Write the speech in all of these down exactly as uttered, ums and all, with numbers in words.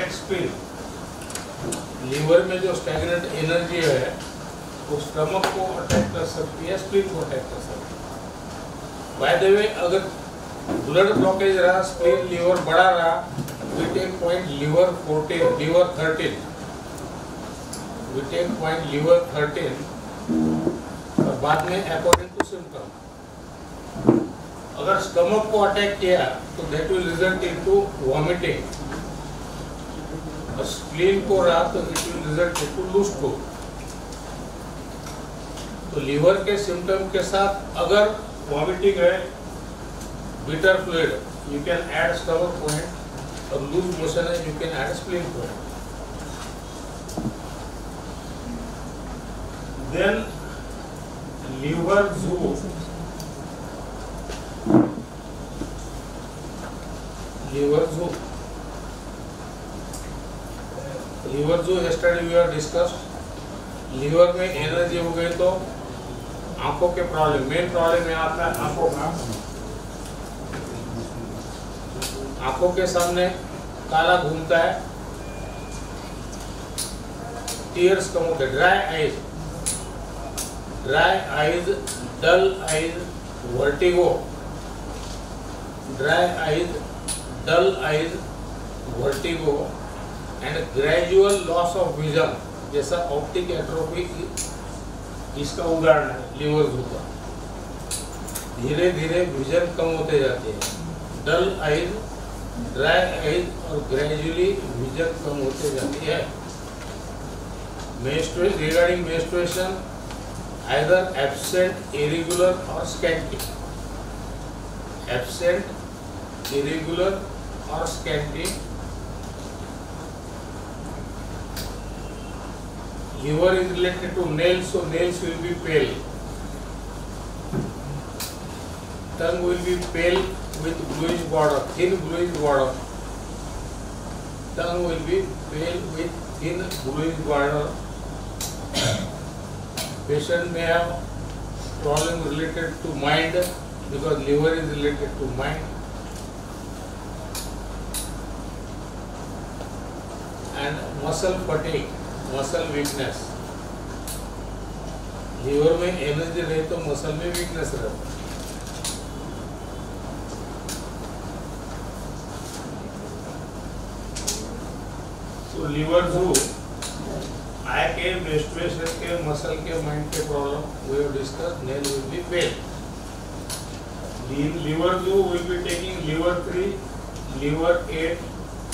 Attack spleen, liver में जो stagnant energy है वो स्टमक को अटैक कर सकती है, स्प्लीन को अटैक कर सकती है। बाय द वे, अगर ब्लड ब्लॉकेज रहा, स्प्लीन लीवर बड़ा रहा, we take point liver fourteen, liver thirteen, we take point liver thirteen, और बाद में अकॉर्डिंग टू सिम्टम। अगर स्टमक को अटैक किया तो that will result into vomiting, और स्प्लीन को रहा तो it will result into loose tooth. तो लीवर के सिम्टम के साथ अगर वॉमिटिंग है, bitter fluid, you can add stomach point, और लूज मोशन है, you can add spleen point. Then liver जू, लीवर जू लीवर जू yesterday we are discussed. Liver में एनर्जी हो गई तो आंखों के प्रॉब्लम, मेन प्रॉब्लम यहाँ आता है आंखों का। आंखों के सामने काला घूमता है, टीयर्स कम होते, dry eyes, dry eyes, dull eyes, vertigo, dry eyes, dull eyes, vertigo and gradual loss of vision, जैसा ऑप्टिक एट्रोफी इसका उदाहरण है लीवर जू का। धीरे धीरे विजन कम होते जाते हैं, डल आईज, ड्राई आईज, और ग्रेजुअली विजन कम होते जाती है। Menstruation, regarding menstruation, either absent, irregular और scanty, absent, irregular or scanty. Liver is related to nails, so nails will be pale. Tongue will be pale with bluish border, thin bluish border. Tongue will be pale with thin bluish border. Patient may have problem related to mind because liver is related to mind. And muscle fatigue, muscle weakness. Liver में energy रहे तो muscle में weakness रहता है। तो liver जू, आई के, menstruation के, मसल के, माइंड के problem we have discussed, nail will be pale. Liver जू will be taking liver three, liver eight,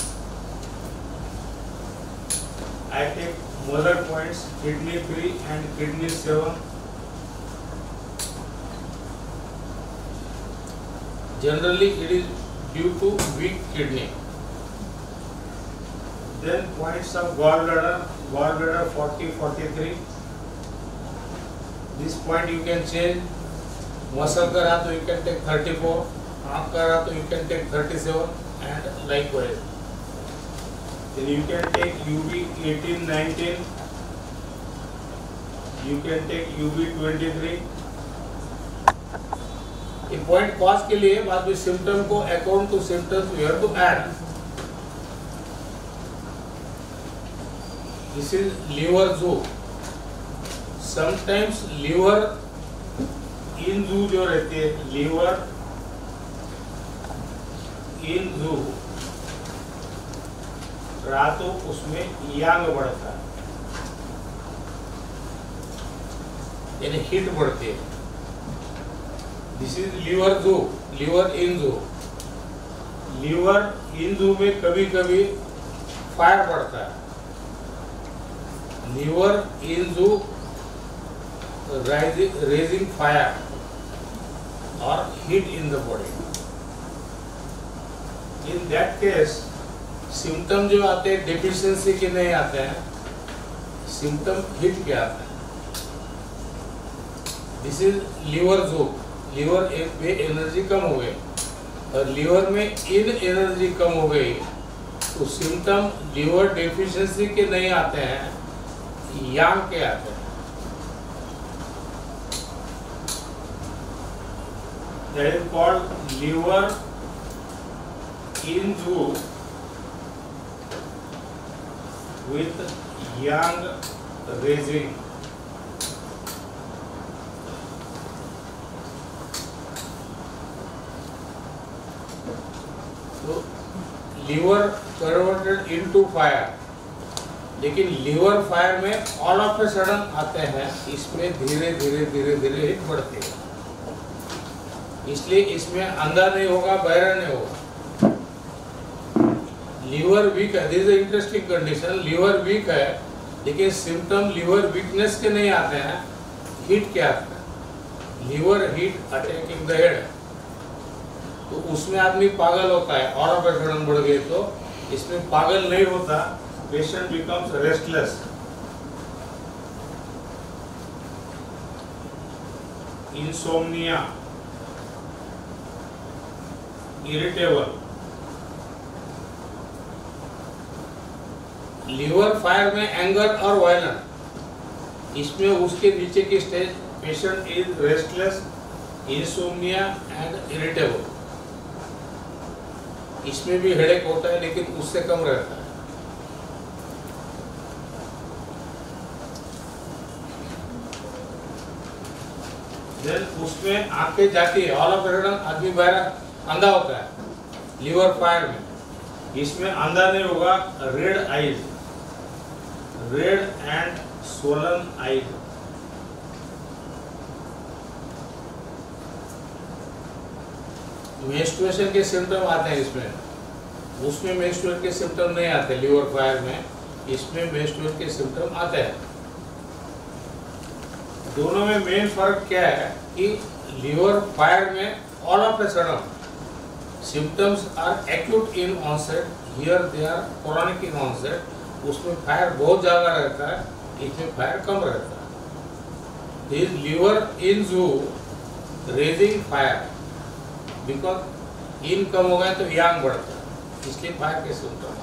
I take mother points, kidney three and kidney seven. Generally, it is due to weak kidney. Then points of gallbladder, gallbladder forty, forty-three. This point you can change. Muscle का रहा तो you can take thirty-four. आँख का रहा तो you can take thirty-seven and likewise. Then you can take U V eighteen, nineteen, you can take U V twenty-three. ये point cause के लिए बाद में सिम्टम को according to symptoms we have to add. This is liver जू। Sometimes liver in जू जो रहती है, लीवर इन जू रातों उसमें यांग बढ़ता है, यानी हीट बढ़ती है। दिस इज लीवर जू, लीवर इन जू। लीवर इन जू में कभी कभी फायर बढ़ता है। लीवर इन जू रेजिंग फायर और heat in the body. In that case symptom जो आते हैं डेफिशिएंसी के नहीं आते हैं, सिम्टम हिट के आते हैं। दिस इज लीवर जू। लीवर में एनर्जी कम हो गई और लीवर में इन एनर्जी कम हो गई तो सिम्टम लीवर डेफिशिएंसी के नहीं आते हैं, यांग के आते हैं। That is called liver in jus with yang raising. तो लीवर कन्वर्टेड इनटू फायर, लेकिन लीवर फायर में ऑल ऑफ ए सडन आते हैं, इसमें धीरे धीरे धीरे धीरे हिट बढ़ती है, इसलिए इसमें अंधा नहीं होगा, बहरा नहीं होगा। लीवर वीक है, this is interesting condition. Liver weak है लेकिन सिम्टम लीवर वीकनेस के नहीं आते हैं, हीट के आते हैं। Liver heat attacking the head, तो उसमें आदमी पागल होता है, ऑल ऑफ ए सडन बढ़ गई। तो इसमें पागल नहीं होता, patient becomes restless, insomnia, irritable. Liver fire में एंगर और वायलेंट, इसमें उसके नीचे की stage patient is restless, insomnia and irritable. इसमें भी हेडेक होता है लेकिन उससे कम रहता है। देन उसमें आंखें जाती है, ऑल ऑफ ए सडन आदमी बहरा अंधा होता है लीवर फायर में। इसमें अंधा नहीं होगा, red eyes, red and swollen eyes. Menstruation के सिम्टम आते हैं इसमें, उसमें मेंस्ट्रुएशन के सिम्टम नहीं आते लीवर फायर में, इसमें मेंस्ट्रुएशन के सिम्टम आते हैं। दोनों में मेन फर्क क्या है कि लीवर फायर में all of a sudden symptoms are acute in onset, here they are chronic in onset. उसमें फायर बहुत ज़्यादा रहता है, इसमें फायर कम रहता है। दिस लीवर इन जू रेजिंग फायर, बिकॉज इन कम हो गए तो यांग बढ़ता है, इसलिए फायर के सिम्टम।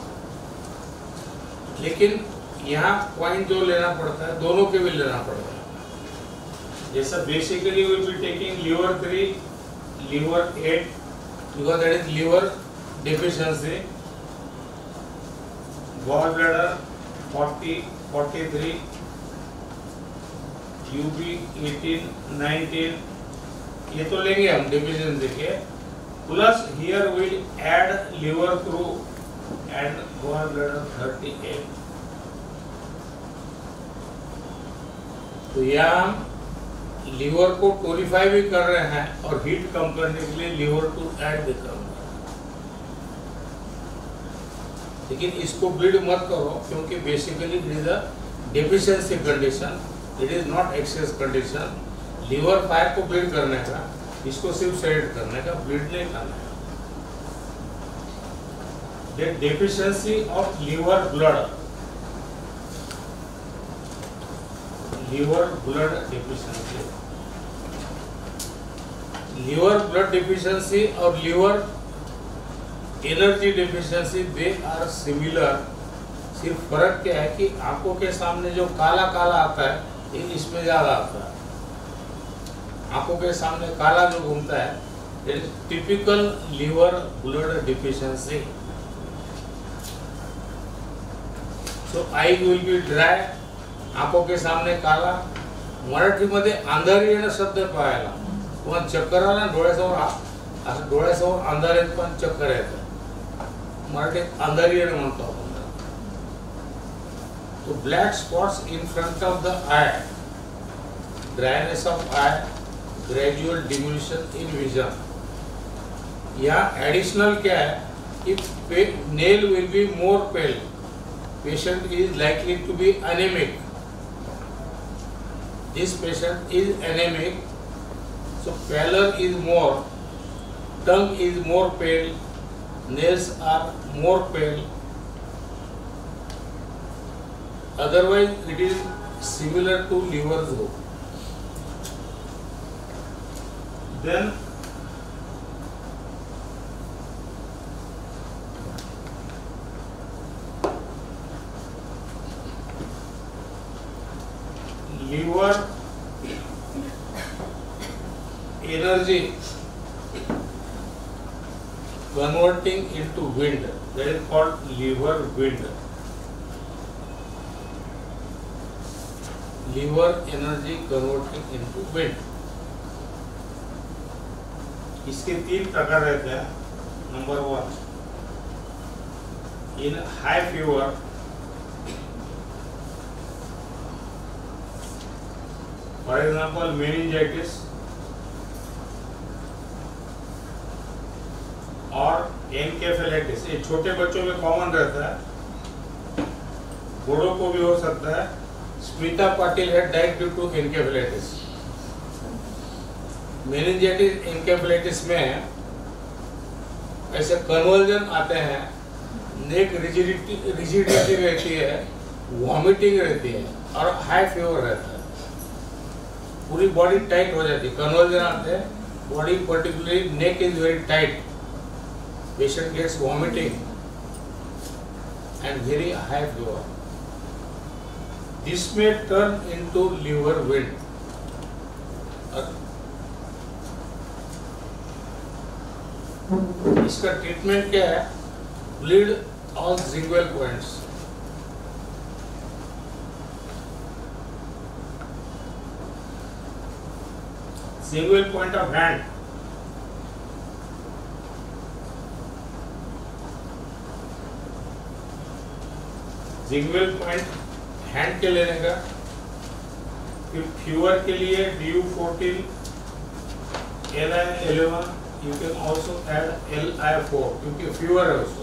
लेकिन यहाँ पॉइंट जो लेना पड़ता है, दोनों के भी लेना पड़ता है। जैसा basically will be taking liver three, liver eight, because that is liver deficiency, gallbladder forty, forty-three, U B eighteen, nineteen, ये तो लेंगे हम deficiency के, plus here will add liver through and gallbladder thirty-eight। तो यहाँ हम लीवर को टोनिफाई भी कर रहे हैं और हीट कम करने के लिए लीवर टू ऐड भी कर रहे हैं। लेकिन इसको ब्लीड मत करो, क्योंकि basically it is a deficiency condition, it is not excess condition. Liver fire को ब्लीड करने का, इसको सिर्फ सेड करने का, ब्लीड नहीं करना है। The deficiency of liver blood, liver blood deficiency, liver blood deficiency और liver energy deficiency, they are similar. सिर्फ फर्क क्या है कि आंखों के सामने जो काला काला आता है, ये इसमें ज्यादा आता है। आंखों के सामने काला जो घूमता है, it is typical liver blood deficiency. So eye will be dry, आंखों के सामने काला। मराठीमध्ये अंधारी येणं शब्द पाहायला, किंवा चक्कर आला डोळ्यासमोर, असं डोळ्यासमोर अंधारीत पण चक्कर येतं, मराठीत अंधारी येणं म्हणतो आपण। तो black spots in front of the eye, dryness of eye, gradual diminution in vision. यहाँ एडिशनल क्या है कि nail will be more pale, patient is likely to be anaemic. This patient is anemic, so pallor is more, tongue is more pale, nails are more pale. Otherwise, it is similar to liver zoo. Then liver energy converting into wind, that is called liver wind. liver energy converting into wind. इसके तीन प्रकार रहते हैं. Number one, in high fever for example meningitis और encephalitis, ये छोटे बच्चों में कॉमन रहता है, बड़ों को भी हो सकता है. स्मिता पाटिल है died due to encephalitis. Meningitis encephalitis में ऐसे कन्वर्जन आते हैं, नेक रिजिडिटी रिजिडिटी रहती है, वॉमिटिंग रहती है और हाई फीवर रहता है. पूरी बॉडी टाइट हो जाती है. कन्वर्जन आते हैं, body particularly neck is very tight, patient gets vomiting and very high fever. This may turn into liver wind. इसका ट्रीटमेंट क्या है? ब्लीड ऑल जिंगुअल पॉइंट्स. जिंगुअल पॉइंट ऑफ हैंड, जिंगुअल पॉइंट हैंड के लेने का. फिर फीवर के लिए D U fourteen, L I eleven, you can also add L I four क्योंकि फीवर है उसको.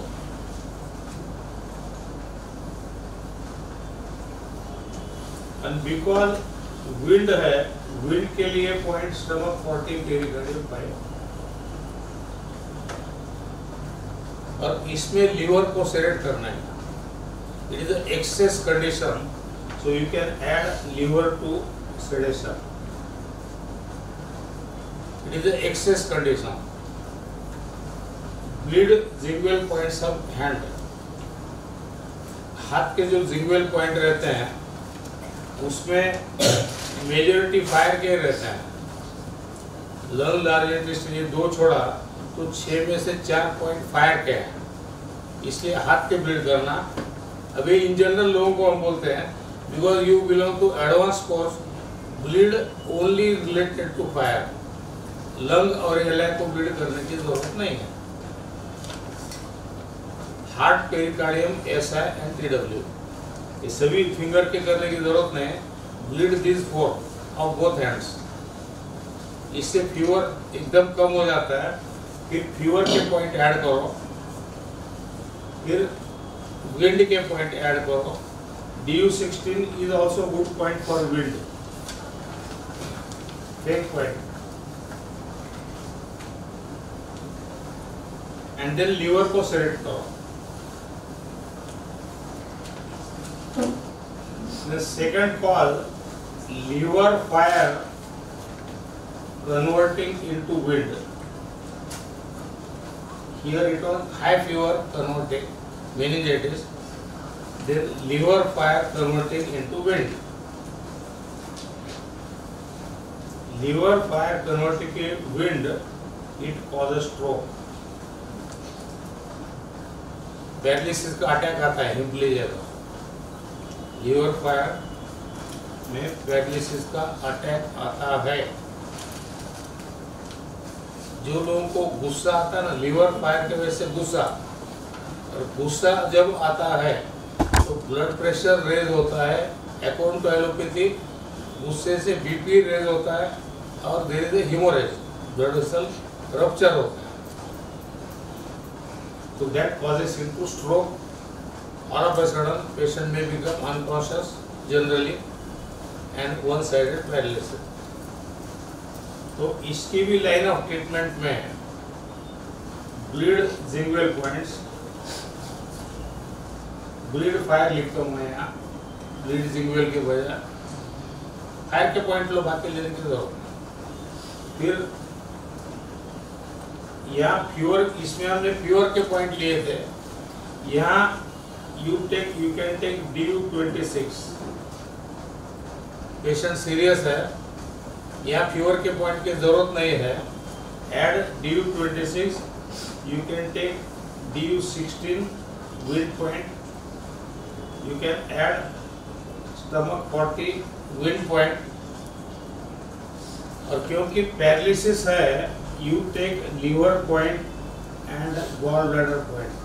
and because wind है, wind के लिए point stomach forty pericardium five. और इसमें लीवर को सेलेक्ट करना है. It is an excess condition, so you can add liver to sedation. It is an excess condition. Bleed zingual points of hand. हाथ के जो जिंगुअल पॉइंट रहते हैं उसमें मेजॉरिटी फायर के रहते हैं. लंग लार्ज इंटेस्टाइन ये दो छोड़ा तो छह में से चार पॉइंट फायर के हैं. इसलिए हाथ के ब्लीड करना. अभी इन जनरल लोगों को हम बोलते हैं because you belong to advance course, bleed only related to fire. Lung और एलआई को ब्लीड करने की जरूरत नहीं है. Heart, pericardium, SI and TW ये सभी फिंगर के करने की जरूरत नहीं है. Bleed this four of both hands. इससे फीवर एकदम कम हो जाता है. फिर फीवर के पॉइंट ऐड करो, फिर विंड के पॉइंट ऐड करो. D U sixteen is also good point for wind, fake point. And then liver को सेलेक्ट करो. The second call, liver fire converting into wind. Here it was high fever converting meningitis, then liver fire converting into wind. Liver fire converting into wind, it causes stroke. Paralysis का attack आता है hemiplegia का. Liver fire में paralysis का attack आता है. जो लोगों को गुस्सा आता है ना, लीवर फायर के वजह से गुस्सा, और गुस्सा जब आता है तो ब्लड प्रेशर रेज होता है. अकॉर्डिंग टू एलोपैथी गुस्से से बीपी रेज होता है और धीरे धीरे हिमोरेज, ब्लड वेसल रप्चर होता है. So that causes him to stroke. All of a sudden, patient may become unconscious generally and one-sided paralysis. तो इसकी भी लाइन ऑफ ट्रीटमेंट में ब्लीड जिंगुअल पॉइंट्स, ब्लीड फायर लिखता हूँ मैं यहाँ. ब्लीड जिंगुअल के बजाय फायर के पॉइंट लो, बाकी लेने की जरूरत नहीं. फिर यहाँ फ्यूअर, इसमें हमने फ्यूअर के पॉइंट लिए थे. यहाँ you take you can take D U twenty six. Patient serious है, यहाँ फ्यूअर के पॉइंट की जरूरत नहीं है. Add D U twenty six. You can take D U sixteen wind point. You can add stomach forty wind point, और क्योंकि पैरालिसिस है you take liver point and gall bladder point.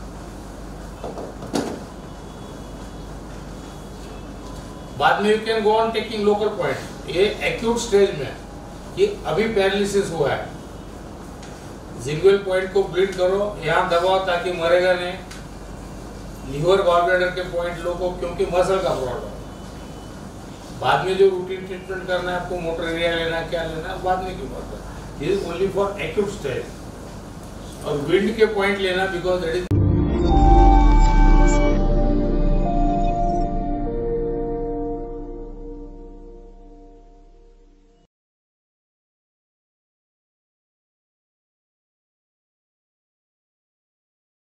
बाद में you can go on taking local point. ये acute stage में, ये अभी पैरालिसिस हुआ है, जिंगुअल पॉइंट को ब्लीड करो, यहाँ दबाओ ताकि मरेगा नहीं, लीवर गॉल ब्लैडर के पॉइंट लो को, क्योंकि मसल का प्रॉब्लम। बाद में जो रूटीन ट्रीटमेंट करना है आपको, मोटर एरिया लेना है, क्या लेना है, बाद में क्यों करना है, this is only for acute stage. और विंड के पॉइंट लेना बिकॉज दैट इज